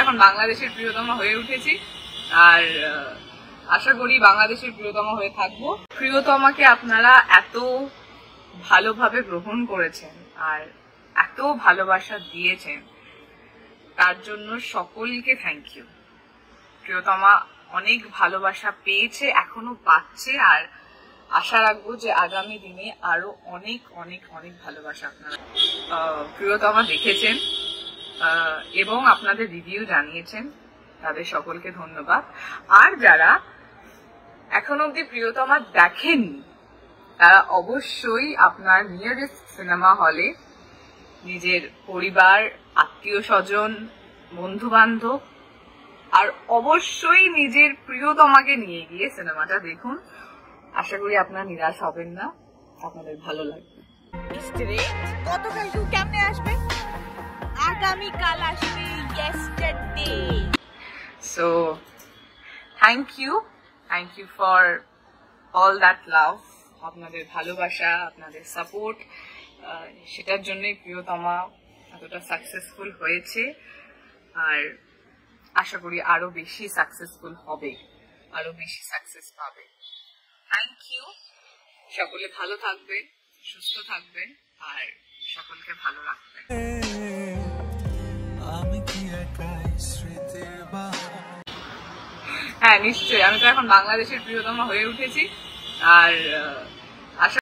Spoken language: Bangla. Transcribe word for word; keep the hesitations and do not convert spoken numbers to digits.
এখন বাংলাদেশের প্রিয়তমা হয়ে উঠেছি আর আশা করি বাংলাদেশের প্রিয়তমা হয়ে থাকবো। প্রিয়তমাকে আপনারা এত ভালোভাবে গ্রহণ করেছেন আর এত ভালোবাসা দিয়েছেন, তার জন্য সকলকে থ্যাংক ইউ। প্রিয়তমা অনেক ভালোবাসা পেয়েছে, এখনো পাচ্ছে, আর আশা রাখবো যে আগামী দিনে আরো অনেক অনেক অনেক ভালোবাসা আপনারা প্রিয়তমা দেখেছেন এবং আপনাদের রিভিউ জানিয়েছেন, তাদের সকলকে ধন্যবাদ। আর যারা এখন অব্দি প্রিয়তমা দেখেননি তারা অবশ্যই আপনার নিয়ারেস্ট সিনেমা হলে নিজের পরিবার, আত্মীয় স্বজন, বন্ধু বান্ধব আর অবশ্যই নিজের প্রিয়তমাকে নিয়ে গিয়ে সিনেমাটা দেখুন। আশা করি আপনারা নিরাশ হবেন না, আপনাদের ভালো লাগবে। গতকাল কেমনে আসবে? আগামীকাল আসবে, yesterday. So thank you, thank you for all that love, আপনাদের ভালোবাসা, আপনাদের সাপোর্ট, সেটার জন্যই প্রিয়তমা এতটা সাকসেসফুল হয়েছে আর আশা করি আরো বেশি সাকসেসফুল হবে, আরো বেশি সাকসেস পাবে। Thank you. সকলে ভালো থাকবেন, সুস্থ থাকবেন আর সকলকে ভালো রাখবেন। হ্যাঁ নিশ্চয়ই, আমি তো এখন বাংলাদেশের প্রিয়তমা হয়ে উঠেছি আর